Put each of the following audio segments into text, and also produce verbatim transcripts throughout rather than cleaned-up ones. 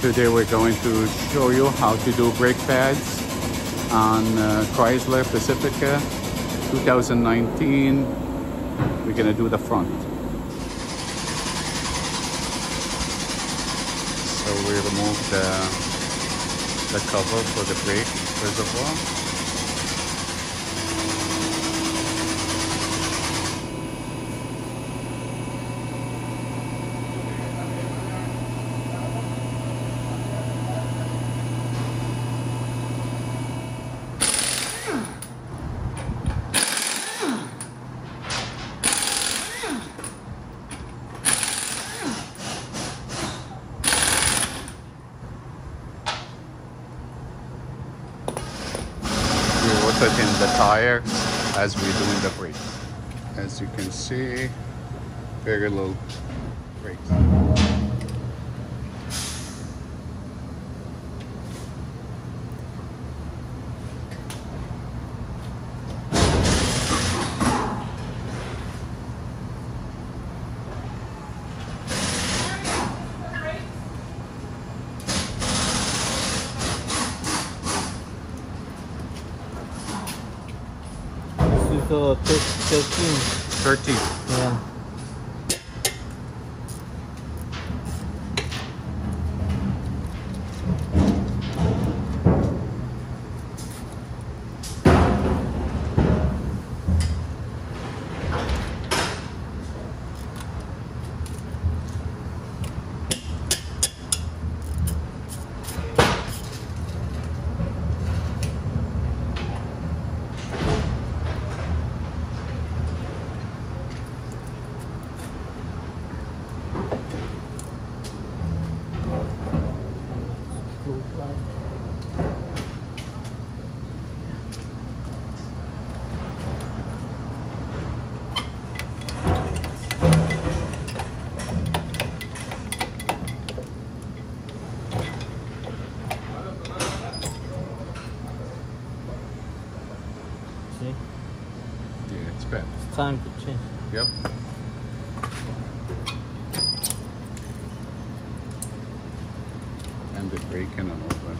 Today we're going to show you how to do brake pads on uh, Chrysler Pacifica twenty nineteen. We're going to do the front. So we remove the, the cover for the brake reservoir. Put in the tire as we're doing the brakes. As you can see, very low brakes. So thirteen. thirteen. Yeah. See? Yeah, it's bad. It's time to change. Yep. And the braking and all that.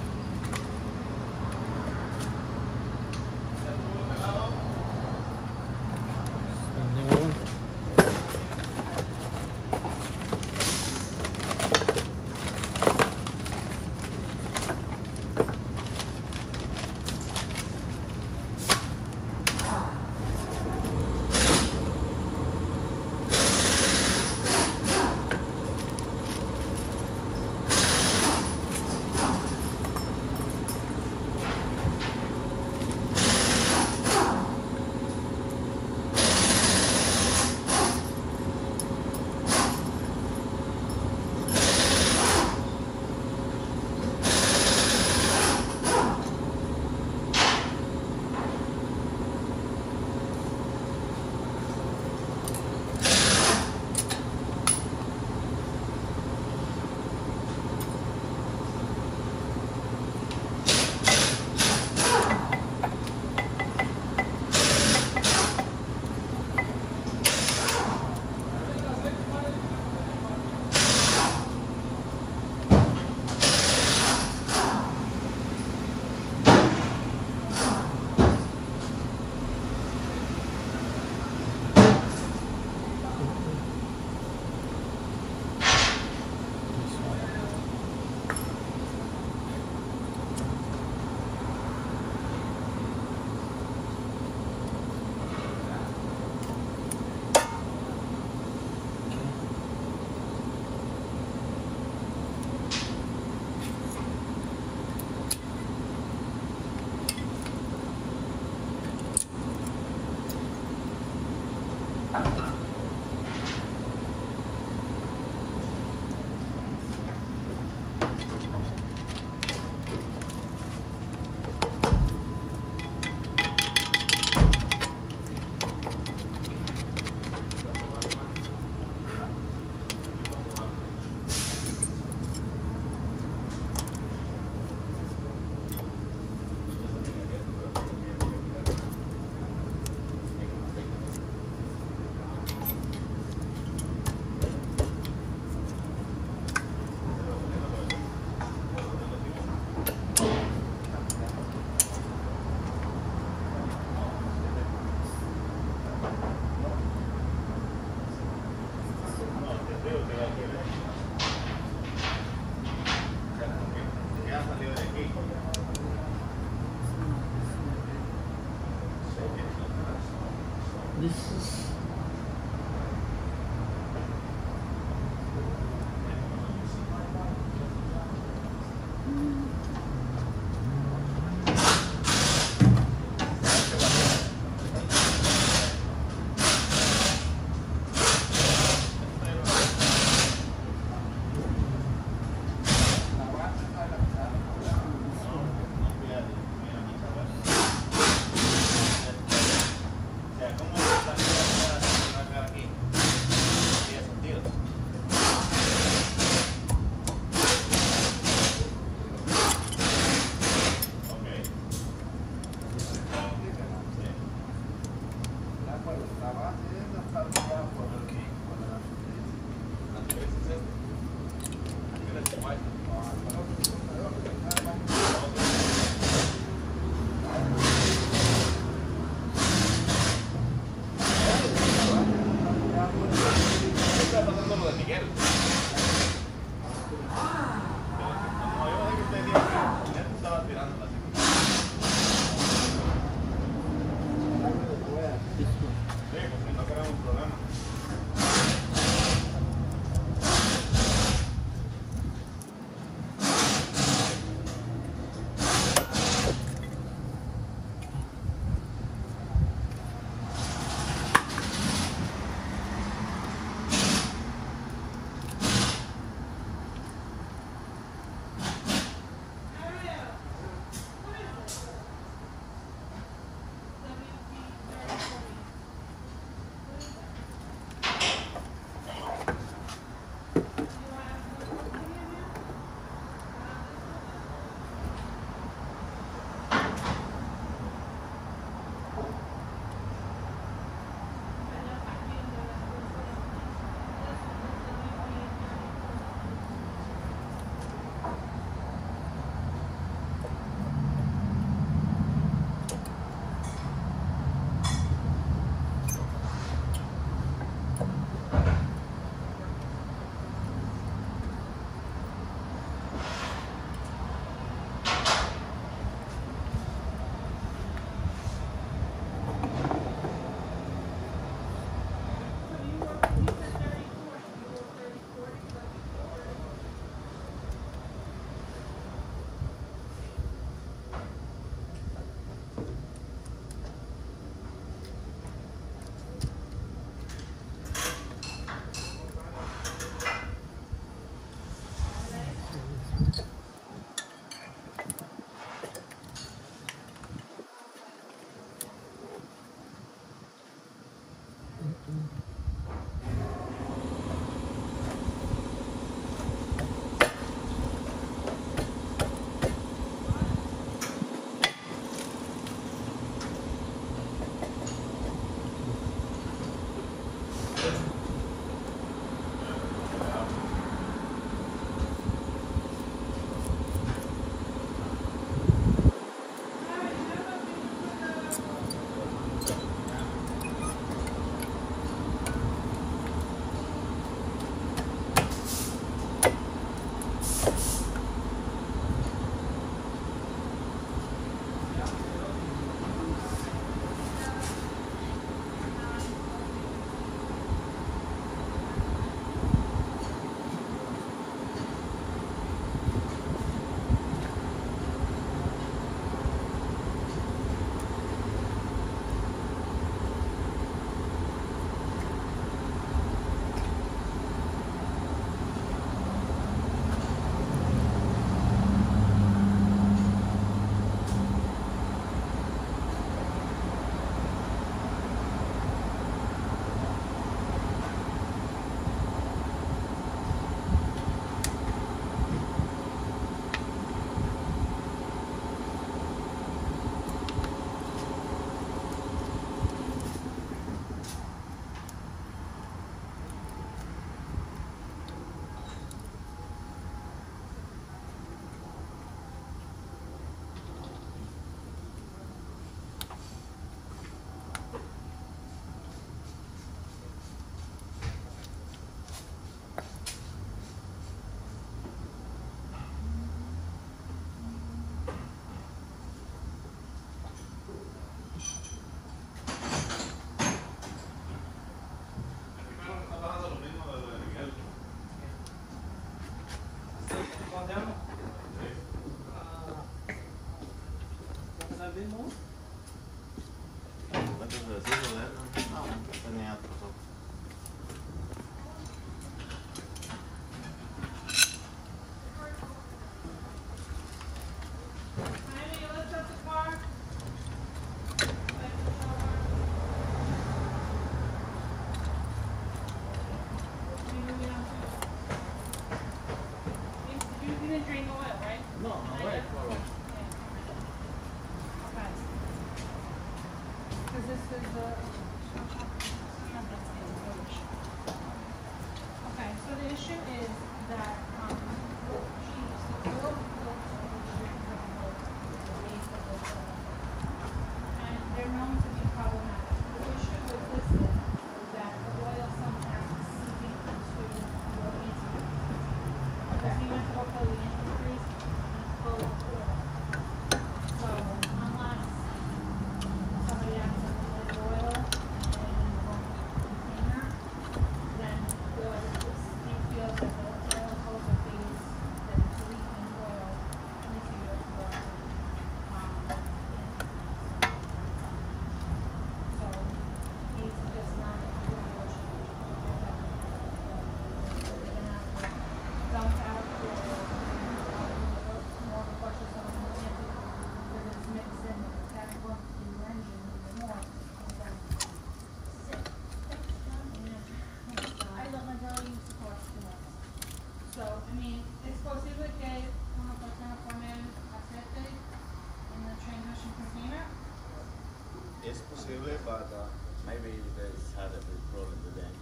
But uh, maybe they had a big problem with them.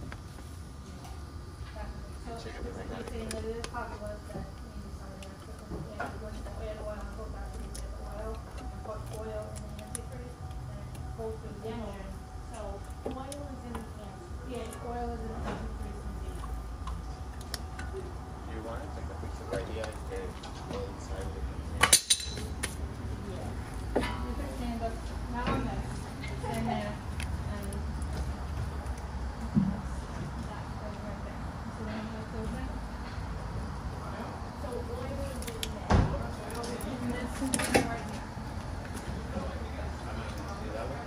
So Check it's the mechanic. saying that it is possible that maybe somebody has to put the oil, when the oil, oil, and go back to the oil, and put oil in the antifreeze, and it goes through the engine. So oil is in the antifreeze. Yeah, oil is in the antifreeze container. Do you want to take a picture right here and get all inside the container? Yeah. You can stand up, not on this, it's in there, and that goes right there. So then it goes in. So oil is in there. In this container right here. See that one?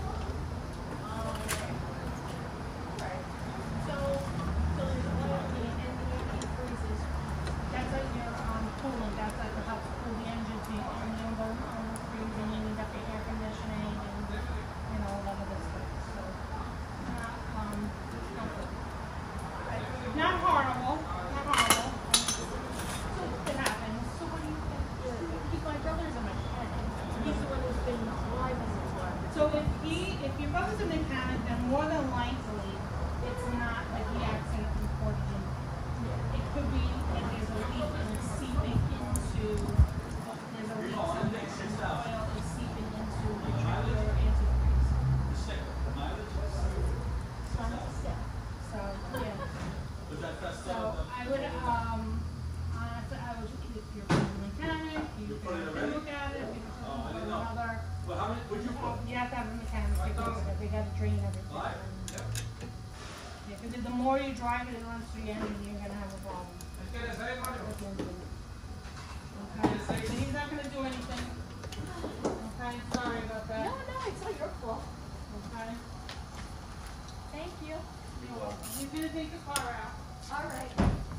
Right. So, so there's oil in the and the antifreeze is, that's like your, um, coolant, that's like what helps cool the engine, so you can, you don't go on the freezing, and you got the air conditioning, and, you know, all of this stuff, so, not, um, not good. Not horrible, not horrible, so it happens, so what do you think, uh, keep my brother's a mechanic, he's the one who's been driving this one. So if he, if your brother's a mechanic, then more than likely, it's not like he accidentally poured it in. It could be that there's a leak and it's seeping into, there's a leak somewhere and the oil is seeping into the trailer or antifreeze. So, so, yeah. So I would, um, honestly, I would, if you're a mechanic, you can look at it, you can look at another. Well, how many, would you put? You have to have a mechanic take a look at it, they gotta drain everything. Yeah, because the more you drive it, it runs through the engine, you're gonna have a problem. with the engine. Okay, so he's not gonna do anything. Okay, sorry about that. No, no, it's not your fault. Okay, Thank you. You're welcome. he's gonna take the car out. All right.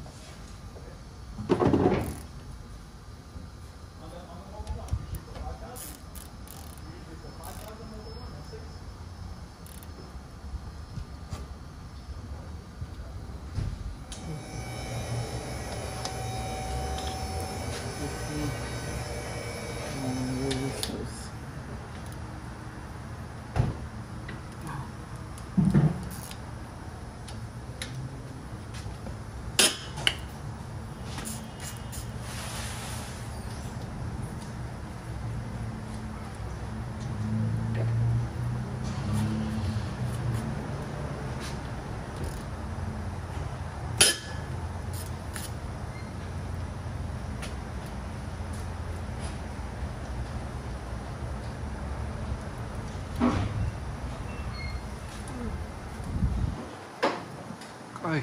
Ay.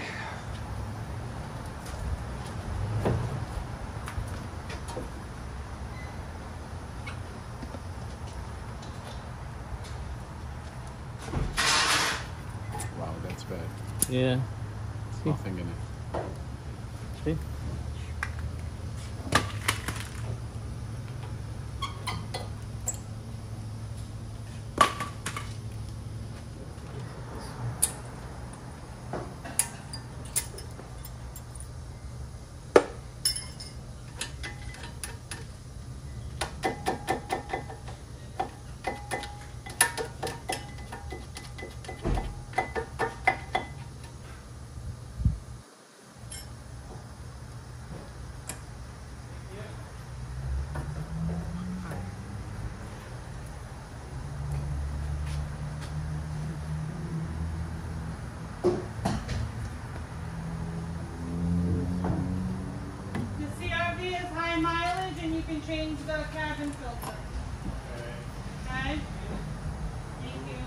Yeah. See? Nothing in it. See? The C R V is high mileage and you can change the cabin filter. Okay? Thank you.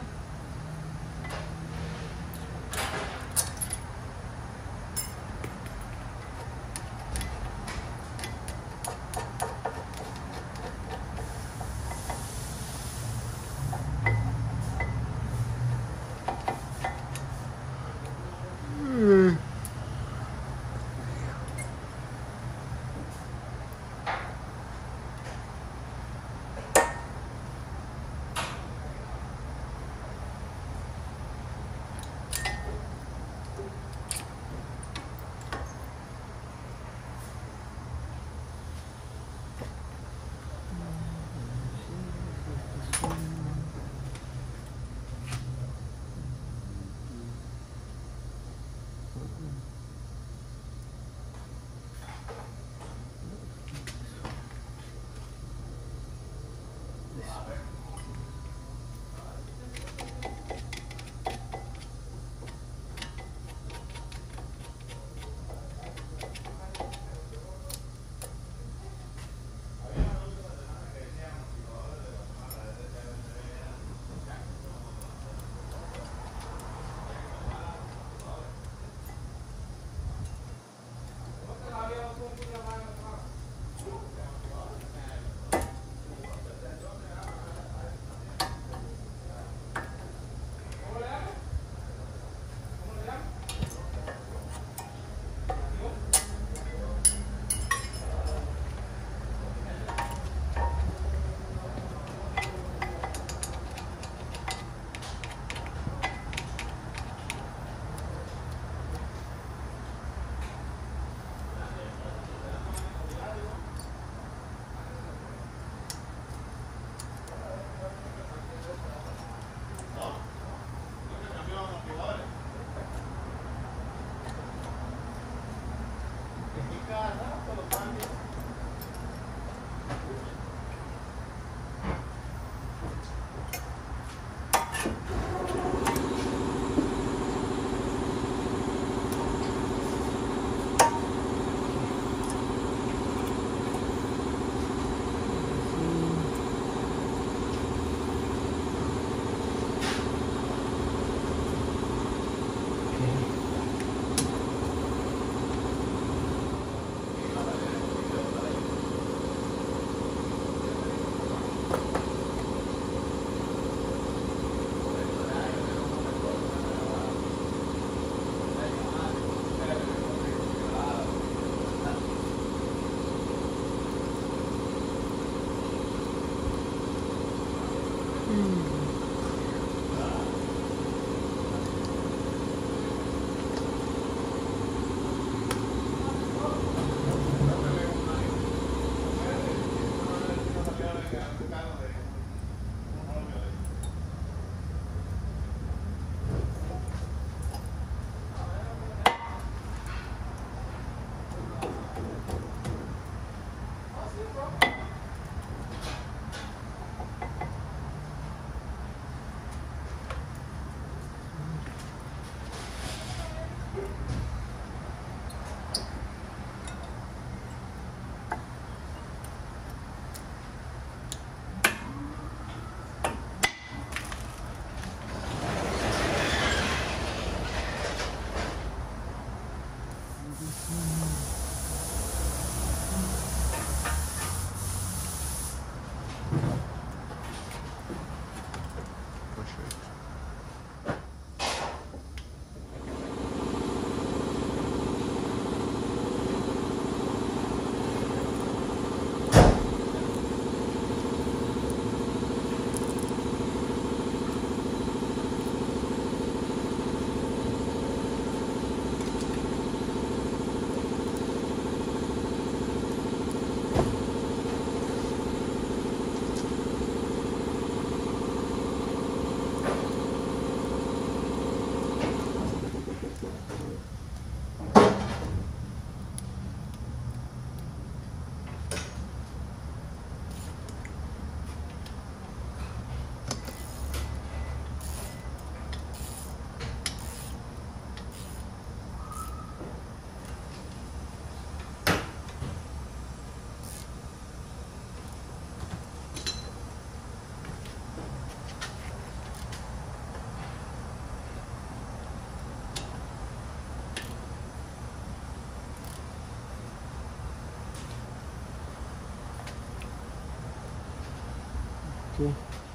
Okay.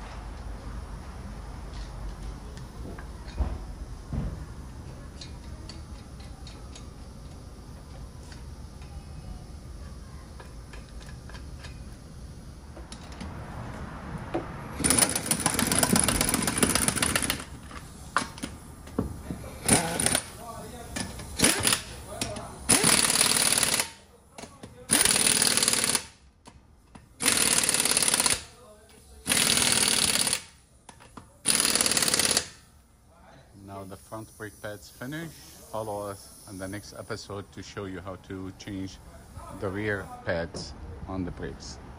Now the front brake pad's finished. Follow us on the next episode to show you how to change the rear pads on the brakes.